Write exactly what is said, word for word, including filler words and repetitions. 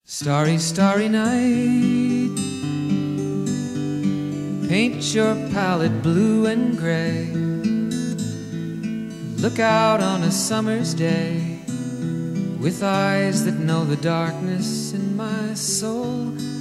Starry, starry night, paint your palette blue and gray. Look out on a summer's day with eyes that know the darkness in my soul.